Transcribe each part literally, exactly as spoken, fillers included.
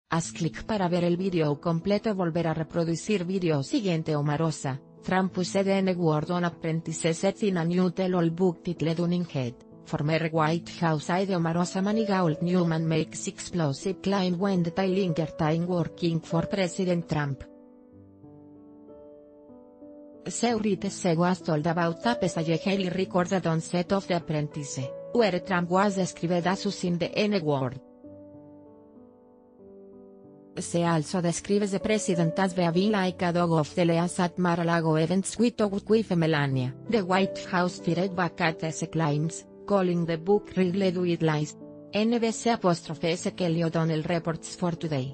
Haz clic para ver el vídeo completo. Volver a reproducir vídeo siguiente. Omarosa, Trump used N word on apprentices in a new tell-all book titled Running Head. Former White House aide Omarosa Manigault Newman makes explosive claim when detailing her time working for President Trump. Seurite was told about a passagely recorded on set of The Apprentice, where Trump was described as using the N word. Se also describes the president as being like a dog of the leas at Mar-a-Lago events with with Melania. The White House fired back at these claims, calling the book riddled with lies. N B C apostrophe S. Kelly O'Donnell reports for Today.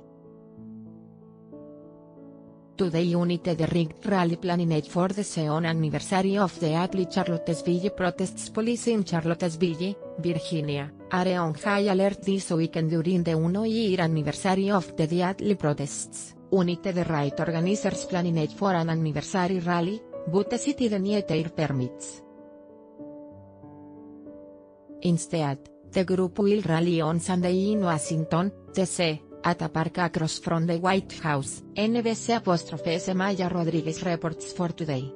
Today United the rigged rally planning for the second anniversary of the Atlee Charlottesville protests. Police in Charlottesville, Virginia, are on high alert this weekend during the one-year anniversary of the Atlee protests. United the right organizers planning for an anniversary rally, but the city denied their permits. Instead, the group will rally on Sunday in Washington, D C, at a park across from the White House. N B C apostrophe S. Maya Rodriguez reports for Today.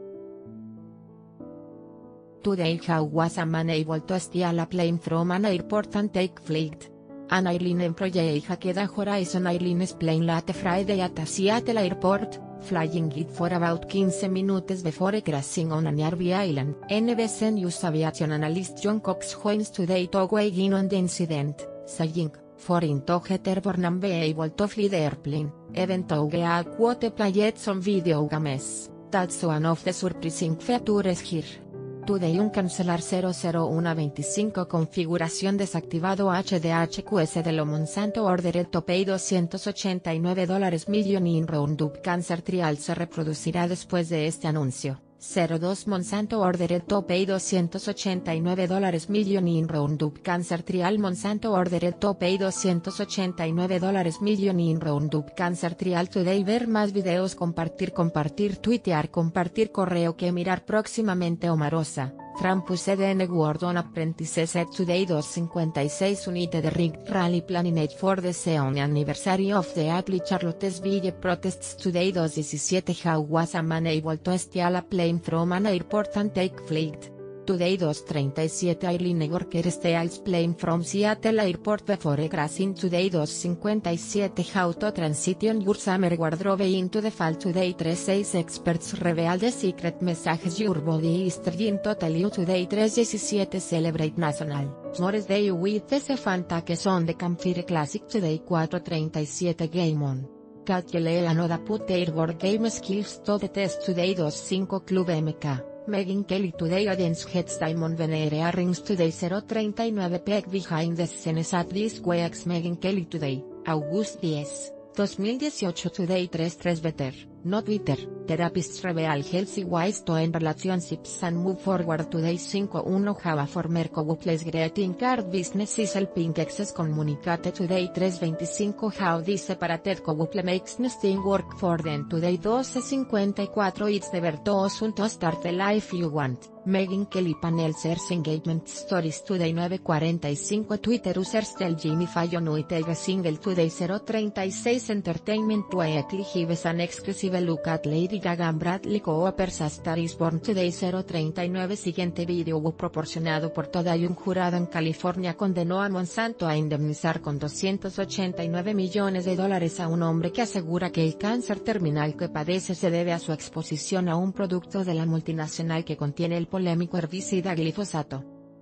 Today how was a man able to steal a plane from an airport and take flight? An airline employee hacked a Horizon Airlines plane late Friday at a Seattle airport, flying it for about fifteen minutes before crashing on a nearby island. N B C News aviation analyst John Cox joins Today to weigh in on the incident, saying, "For him to get airborne and be able to fly the airplane, even though a quote played some video games, that's one of the surprising features here." Today un cancelar cero cero uno veinticinco configuración desactivado H D H Q S de lo Monsanto ordered to pay doscientos ochenta y nueve dólares million in Roundup Cancer Trial se reproducirá después de este anuncio. cero dos Monsanto ordered to pay doscientos ochenta y nueve dólares million in Roundup Cancer Trial. Monsanto ordered to pay doscientos ochenta y nueve dólares million in Roundup Cancer Trial. Today ver más videos, compartir compartir tuitear compartir correo que mirar próximamente. Omarosa, Trump used N word on apprentices at Today. Dos cincuenta y seis United rigged rally planning for the second anniversary of the Atlee Charlottesville protests. Today. Dos diecisiete How was a man able to steal a plane from an airport and take flight? Today. Dos treinta y siete Airline worker steals plane from Seattle airport before crashing. Today. Dos cincuenta y siete How to transition your summer wardrobe into the fall. Today. Tres seis Experts reveal the secret messages your body is trying to tell you. Today. Tres diecisiete Celebrate National S'mores Day with the Fantakes on the Campfire Classic. Today. Cuatro treinta y siete Game On. Katyele Anoda put their board game skills to the test. Today. Dos cinco Club M K. Megyn Kelly Today against Heads Diamond Venerea Rings. Today. Cero treinta y nueve Peck Behind the Scenes at this week's Megyn Kelly Today, August diez, dos mil dieciocho. Today. Tres tres Better, no Twitter, Therapists reveal healthy ways to end relationships and move forward. Today. Cinco uno How a former co-couples greeting card business is helping exes communicate. Today. Tres veinticinco How this separated co-couple makes nesting work for them. Today. Doce cincuenta y cuatro It's never too soon to start the life you want. Megyn Kelly panel shares engagement stories. Today. Nueve cuarenta y cinco Twitter users tell Jimmy Fallon we take a single. Today. Cero treinta y seis Entertainment Weekly gives an exclusive look at Lady Gaga and Bradley Cooper's A Star is Born. Today. Cero treinta y nueve Siguiente video proporcionado por Today. Un jurado en California condenó a Monsanto a indemnizar con doscientos ochenta y nueve millones de dólares a un hombre que asegura que el cáncer terminal que padece se debe a su exposición a un producto de la multinacional que contiene el polémico herbicida glifosato.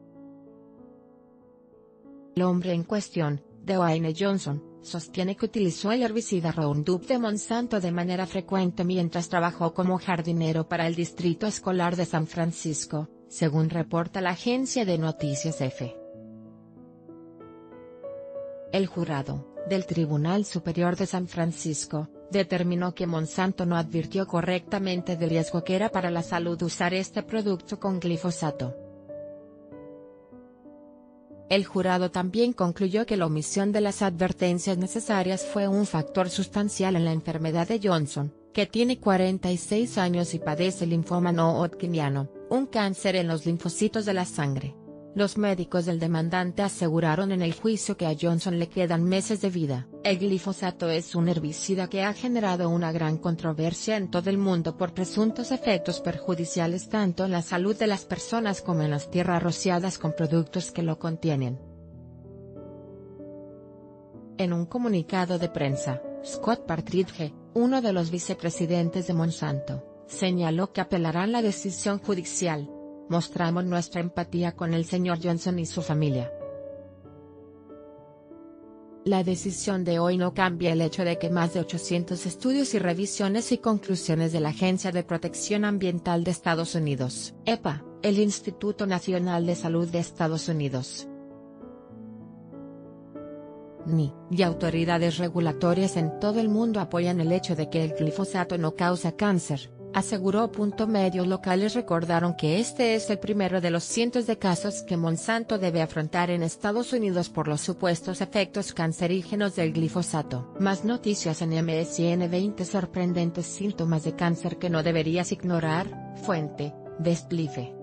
El hombre en cuestión, Dwayne Johnson, sostiene que utilizó el herbicida Roundup de Monsanto de manera frecuente mientras trabajó como jardinero para el Distrito Escolar de San Francisco, según reporta la agencia de noticias E F E. El jurado, del Tribunal Superior de San Francisco, determinó que Monsanto no advirtió correctamente del riesgo que era para la salud usar este producto con glifosato. El jurado también concluyó que la omisión de las advertencias necesarias fue un factor sustancial en la enfermedad de Johnson, que tiene cuarenta y seis años y padece linfoma no hodgkiniano, un cáncer en los linfocitos de la sangre. Los médicos del demandante aseguraron en el juicio que a Johnson le quedan meses de vida. El glifosato es un herbicida que ha generado una gran controversia en todo el mundo por presuntos efectos perjudiciales tanto en la salud de las personas como en las tierras rociadas con productos que lo contienen. En un comunicado de prensa, Scott Partridge, uno de los vicepresidentes de Monsanto, señaló que apelarán la decisión judicial. Mostramos nuestra empatía con el señor Johnson y su familia. La decisión de hoy no cambia el hecho de que más de ochocientos estudios y revisiones y conclusiones de la Agencia de Protección Ambiental de Estados Unidos, E P A, el Instituto Nacional de Salud de Estados Unidos, N I, y autoridades regulatorias en todo el mundo apoyan el hecho de que el glifosato no causa cáncer, aseguró. Medios locales recordaron que este es el primero de los cientos de casos que Monsanto debe afrontar en Estados Unidos por los supuestos efectos cancerígenos del glifosato. Más noticias en M S N veinte sorprendentes síntomas de cáncer que no deberías ignorar. Fuente: Westlife.